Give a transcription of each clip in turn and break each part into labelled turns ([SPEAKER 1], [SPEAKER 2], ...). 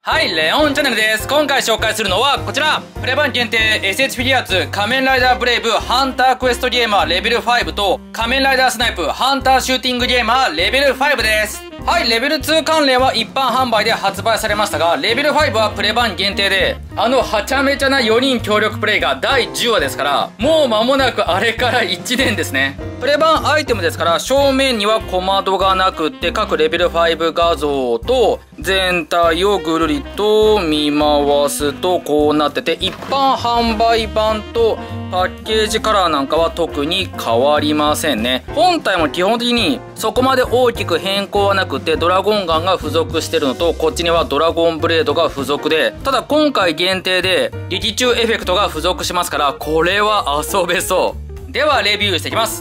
[SPEAKER 1] はい、レオンチャンネルです。今回紹介するのはこちら。プレ版限定 SH フィギュア2仮面ライダーブレイブハンタークエストゲーマーレベル5と仮面ライダースナイプハンターシューティングゲーマーレベル5です。はい、レベル2関連は一般販売で発売されましたが、レベル5はプレ版限定で、はちゃめちゃな4人協力プレイが第10話ですから、もう間もなくあれから1年ですね。プレ版アイテムですから、正面には小窓がなくって、各レベル5画像と、全体をぐるりと見回すとこうなってて、一般販売版とパッケージカラーなんかは特に変わりませんね。本体も基本的にそこまで大きく変更はなくて、ドラゴンガンが付属してるのと、こっちにはドラゴンブレードが付属で、ただ今回限定で劇中エフェクトが付属しますから、これは遊べそう。ではレビューしていきます。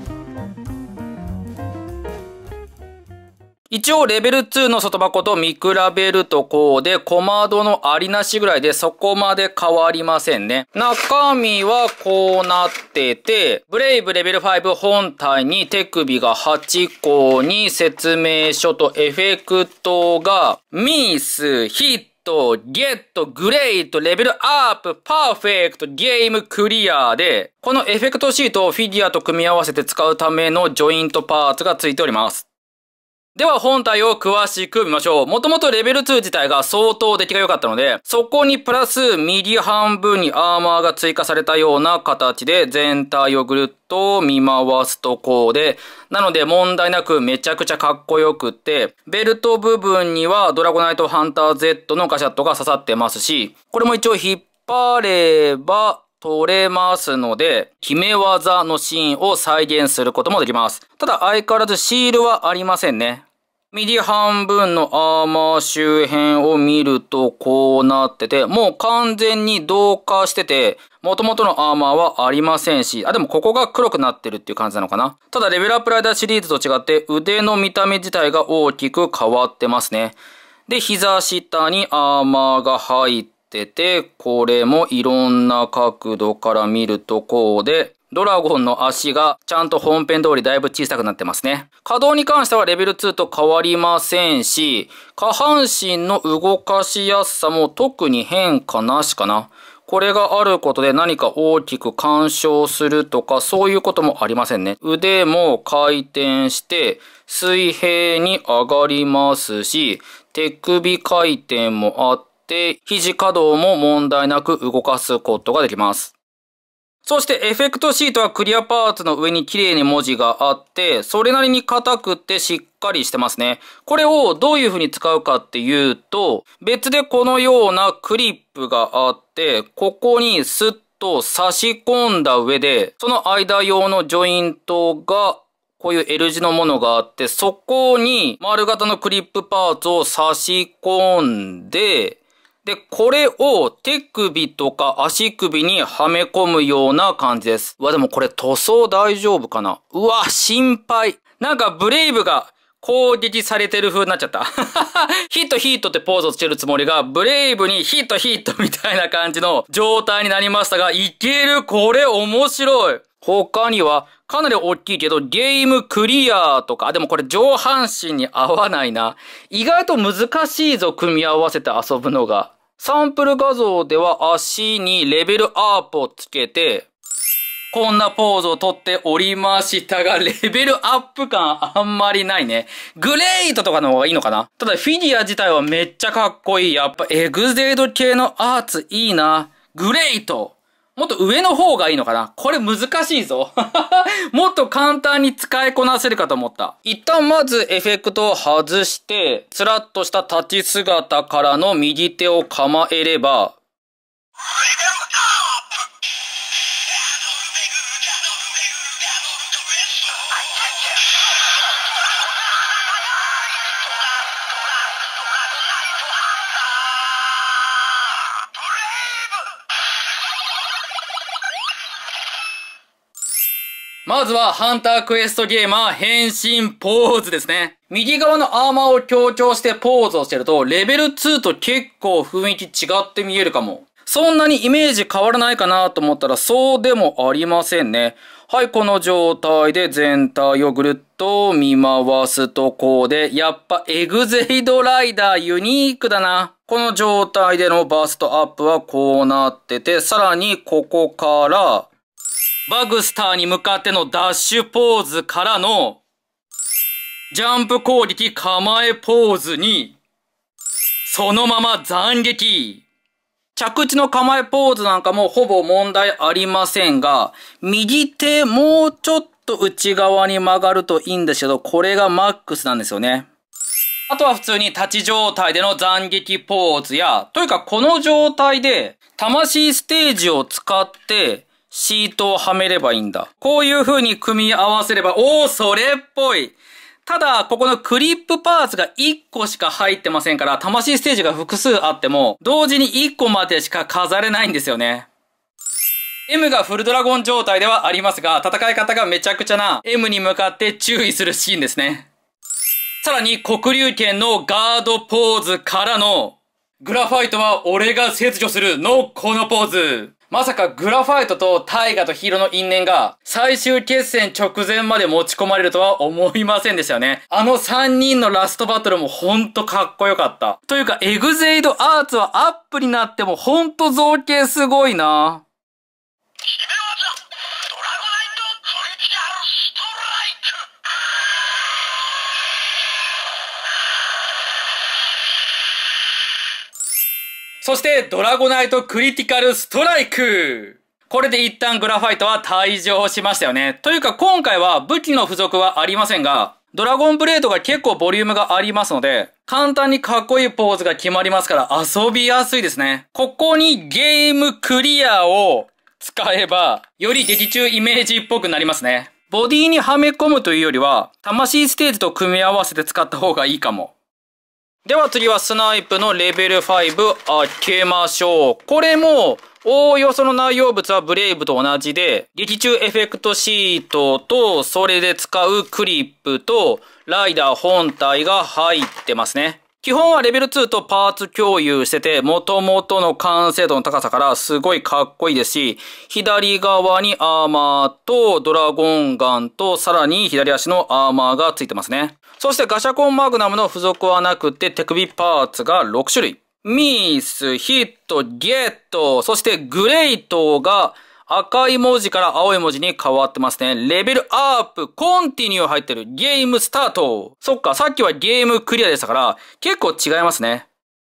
[SPEAKER 1] 一応レベル2の外箱と見比べるとこうで、小窓のありなしぐらいでそこまで変わりませんね。中身はこうなってて、ブレイブレベル5本体に手首が8個に説明書とエフェクトがミス、ヒット、ゲット、グレート、レベルアップ、パーフェクト、ゲームクリアで、このエフェクトシートをフィギュアと組み合わせて使うためのジョイントパーツが付いております。では本体を詳しく見ましょう。もともとレベル2自体が相当出来が良かったので、そこにプラス右半分にアーマーが追加されたような形で全体をぐるっと見回すとこうで、なので問題なくめちゃくちゃかっこよくって、ベルト部分にはドラゴナイトハンター Z のガシャットが刺さってますし、これも一応引っ張れば、取れますので、決め技のシーンを再現することもできます。ただ相変わらずシールはありませんね。右半分のアーマー周辺を見るとこうなってて、もう完全に同化してて、元々のアーマーはありませんし、でもここが黒くなってるっていう感じなのかな。ただレベルアップライダーシリーズと違って腕の見た目自体が大きく変わってますね。で、膝下にアーマーが入ってて、これもいろんな角度から見るとこうで、ドラゴンの足がちゃんと本編通りだいぶ小さくなってますね。可動に関してはレベル2と変わりませんし、下半身の動かしやすさも特に変化なしかな。これがあることで何か大きく干渉するとかそういうこともありませんね。腕も回転して水平に上がりますし、手首回転もあって肘可動も問題なく動かすことができます。そしてエフェクトシートはクリアパーツの上に綺麗に文字があって、それなりに硬くってしっかりしてますね。これをどういう風に使うかっていうと、別でこのようなクリップがあって、ここにスッと差し込んだ上で、その間用のジョイントがこういう L 字のものがあって、そこに丸型のクリップパーツを差し込んで、で、これを手首とか足首にはめ込むような感じです。でもこれ塗装大丈夫かな？心配。なんかブレイブが攻撃されてる風になっちゃった。ヒットヒットってポーズをしてるつもりが、ブレイブにヒットヒットみたいな感じの状態になりましたが、いける！これ面白い！他には、かなり大きいけど、ゲームクリアとか、でもこれ上半身に合わないな。意外と難しいぞ、組み合わせて遊ぶのが。サンプル画像では足にレベルアップをつけて、こんなポーズをとっておりましたが、レベルアップ感あんまりないね。グレートとかの方がいいのかな？ただフィギュア自体はめっちゃかっこいい。やっぱエグゼイド系のアーツいいな。グレート！もっと上の方がいいのかな？これ難しいぞ。もっと簡単に使いこなせるかと思った。一旦まずエフェクトを外して、スラッとした立ち姿からの右手を構えれば、まずはハンタークエストゲーマー変身ポーズですね。右側のアーマーを強調してポーズをしてると、レベル2と結構雰囲気違って見えるかも。 そんなにイメージ変わらないかなと思ったらそうでもありませんね。はい、この状態で全体をぐるっと見回すとこうで、やっぱエグゼイドライダーユニークだな。この状態でのバストアップはこうなってて、さらにここから、バグスターに向かってのダッシュポーズからの、ジャンプ攻撃構えポーズに、そのまま斬撃。着地の構えポーズなんかもほぼ問題ありませんが、右手もうちょっと内側に曲がるといいんですけど、これがマックスなんですよね。あとは普通に立ち状態での斬撃ポーズや、というかこの状態で魂ステージを使ってシートをはめればいいんだ。こういう風に組み合わせれば、それっぽい。ただ、ここのクリップパーツが1個しか入ってませんから、魂ステージが複数あっても、同時に1個までしか飾れないんですよね。M がフルドラゴン状態ではありますが、戦い方がめちゃくちゃな M に向かって注意するシーンですね。さらに、黒龍剣のガードポーズからの、グラファイトは俺が切除するのこのポーズ。まさかグラファイトとタイガとヒーローの因縁が最終決戦直前まで持ち込まれるとは思いませんでしたよね。あの3人のラストバトルもほんとかっこよかった。というかエグゼイドアーツはアップになってもほんと造形すごいな。そしてドラゴナイトクリティカルストライク。これで一旦グラファイトは退場しましたよね。というか今回は武器の付属はありませんが、ドラゴンブレードが結構ボリュームがありますので、簡単にかっこいいポーズが決まりますから遊びやすいですね。ここにゲームクリアを使えば、より劇中イメージっぽくなりますね。ボディにはめ込むというよりは、魂ステージと組み合わせて使った方がいいかも。では次はスナイプのレベル5開けましょう。これも、おおよその内容物はブレイブと同じで、劇中エフェクトシートと、それで使うクリップと、ライダー本体が入ってますね。基本はレベル2とパーツ共有してて、元々の完成度の高さからすごいかっこいいですし、左側にアーマーとドラゴンガンと、さらに左足のアーマーがついてますね。そしてガシャコンマグナムの付属はなくて手首パーツが6種類。ミス、ヒット、ゲット、そしてグレイトが赤い文字から青い文字に変わってますね。レベルアープ、コンティニュー入ってる。ゲームスタート。そっか、さっきはゲームクリアでしたから、結構違いますね。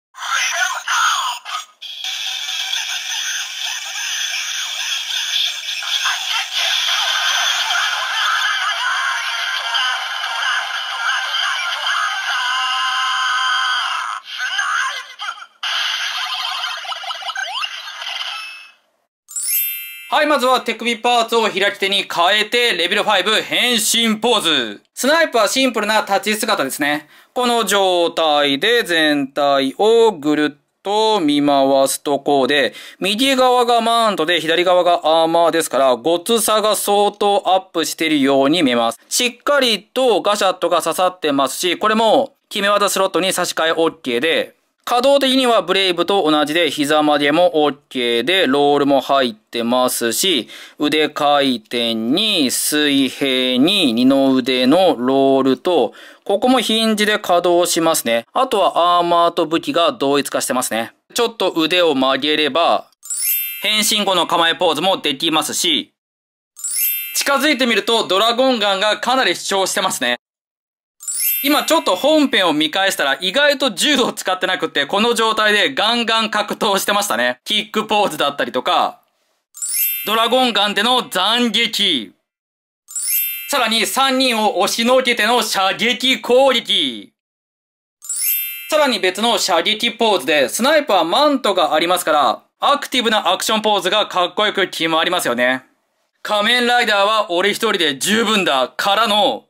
[SPEAKER 1] はい、まずは手首パーツを開き手に変えて、レベル5変身ポーズ。スナイプはシンプルな立ち姿ですね。この状態で全体をぐるっと見回すとこうで、右側がマウントで左側がアーマーですから、ごつさが相当アップしているように見えます。しっかりとガシャットが刺さってますし、これも決め技スロットに差し替え OK で、可動的にはブレイブと同じで膝曲げも OK でロールも入ってますし、腕回転に水平に二の腕のロールと、ここもヒンジで稼働しますね。あとはアーマーと武器が同一化してますね。ちょっと腕を曲げれば、変身後の構えポーズもできますし、近づいてみるとドラゴンガンがかなり主張してますね。今ちょっと本編を見返したら意外と銃を使ってなくてこの状態でガンガン格闘してましたね。キックポーズだったりとか、ドラゴンガンでの斬撃。さらに3人を押しのけての射撃攻撃。さらに別の射撃ポーズでスナイパーはマントがありますからアクティブなアクションポーズがかっこよく決まりますよね。仮面ライダーは俺一人で十分だからの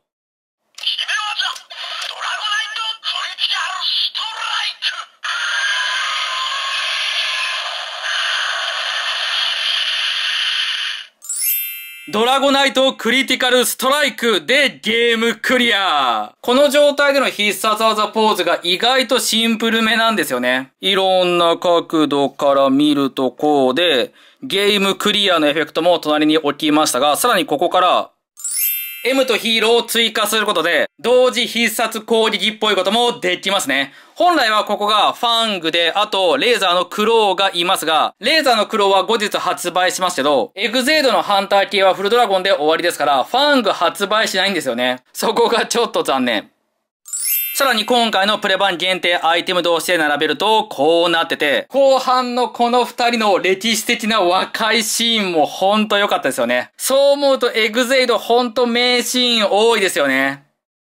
[SPEAKER 1] ドラゴナイトクリティカルストライクでゲームクリア。この状態での必殺技ポーズが意外とシンプルめなんですよね。いろんな角度から見るとこうで、ゲームクリアのエフェクトも隣に置きましたが、さらにここから、M とヒーローを追加することで、同時必殺攻撃っぽいこともできますね。本来はここがファングで、あとレーザーのクローがいますが、レーザーのクローは後日発売しますけど、エグゼイドのハンター系はフルドラゴンで終わりですから、ファング発売しないんですよね。そこがちょっと残念。さらに今回のプレ版限定アイテム同士で並べるとこうなってて、後半のこの二人の歴史的な和解シーンもほんと良かったですよね。そう思うとエグゼイドほんと名シーン多いですよね。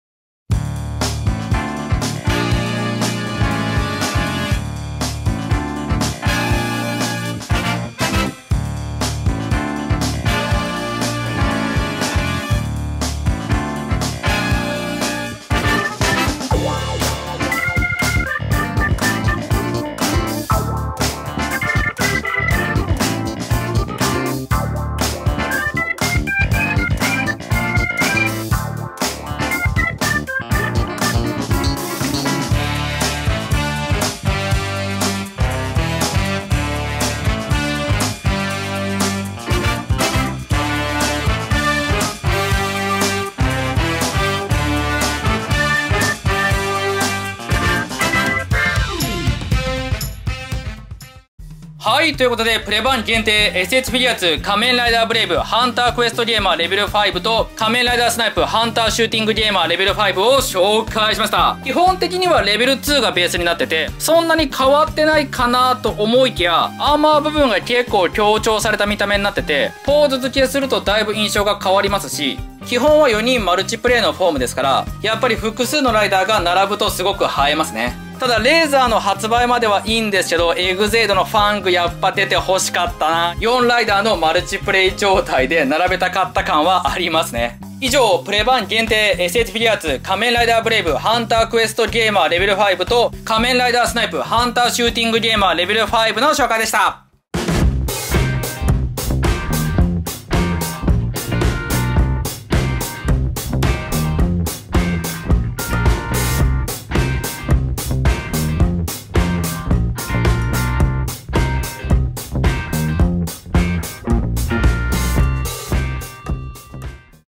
[SPEAKER 1] はい、ということで、プレ版限定 SS フィギュア2仮面ライダーブレイブハンタークエストゲーマーレベル5と仮面ライダースナイプハンターシューティングゲーマーレベル5を紹介しました。基本的にはレベル2がベースになってて、そんなに変わってないかなと思いきや、アーマー部分が結構強調された見た目になってて、ポーズ付けするとだいぶ印象が変わりますし、基本は4人マルチプレイのフォームですから、やっぱり複数のライダーが並ぶとすごく映えますね。ただレーザーの発売まではいいんですけど、エグゼイドのファングやっぱ出て欲しかったな。4ライダーのマルチプレイ状態で並べたかった感はありますね。以上、プレ版限定 SS フィギュア2仮面ライダーブレイブハンタークエストゲーマーレベル5と仮面ライダースナイプハンターシューティングゲーマーレベル5の紹介でした。